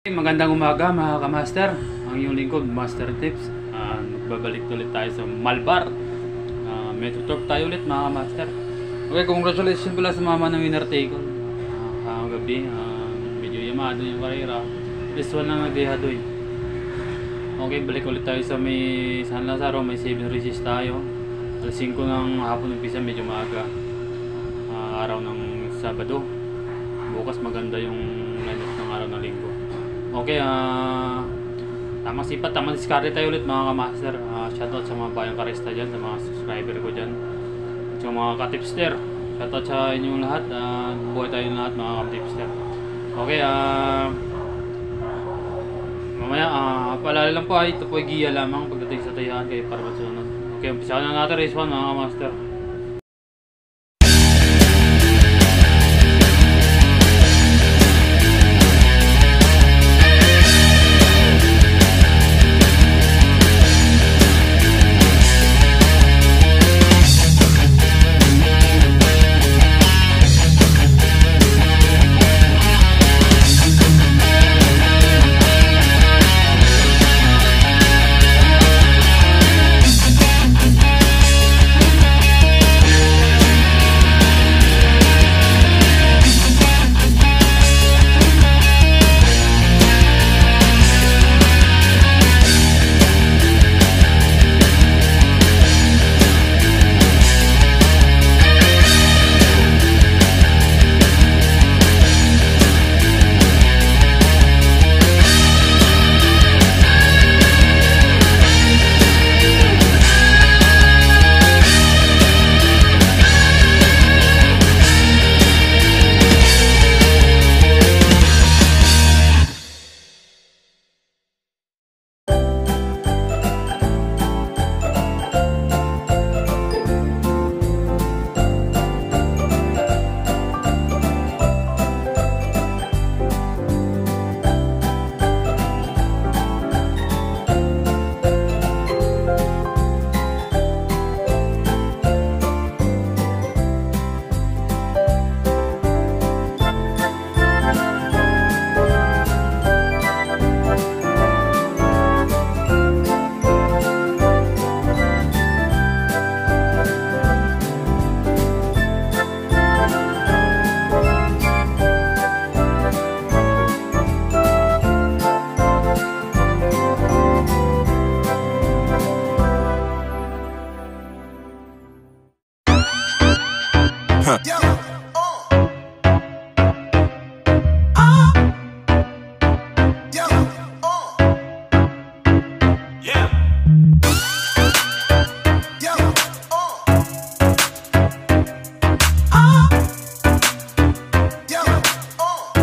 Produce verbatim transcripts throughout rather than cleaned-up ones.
Magandang umaga mga kamaster. Ang iyong lingkod, Master Tips. uh, Nagbabalik ulit tayo sa Malbar. uh, Metro Talk tayo ulit mga kamaster. Okay, congratulations pala sa mama ng winner take all. uh, Gabi, uh, medyo yamado yung karera. This one lang nagdihado eh. Okay, balik ulit tayo sa may San Lazaro. May seven races tayo. Alas singko ng hapon umpisa, medyo maaga. uh, Araw ng Sabado. Bukas maganda yung lineup ng araw ng Linggo. Okay, ah uh, tamang sipat, tamang diskarte tayo ulit mga kamaster. uh, Shoutout sa mga bayang karista dyan, sa mga subscriber ko dyan, sa mga ka-tipster. Shoutout sa inyong lahat. uh, Buhay tayo lahat mga ka-tipster. Okay, ah uh, mamaya, uh, paalala lang po ay ito po ay giya lamang pagdating sa tayaan kayo para masusunod. Okay, umpisa na natin race one mga kamaster. Yo, oh. Ah. Yo, oh. Yeah. Yo, oh. Ah. Yo, oh.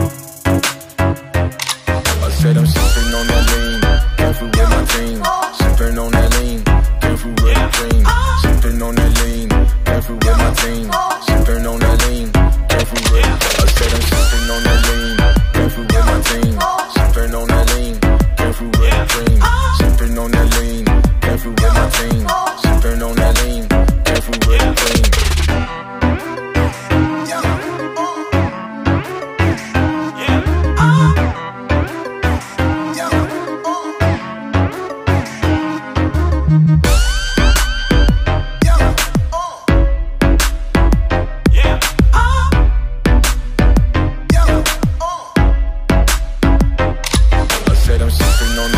I said I'm sipping on that lean, careful with my team. Sipping on that lean, careful with the dream. Sipping on that lean, careful with my team. Sipping on that lean, careful with. I said I'm sipping on that lean, careful with my team. Sipping on that lean, careful with the dream. Sipping on that lean, careful with my team. Sipping on that lean, careful with the dream. Said I'm sipping on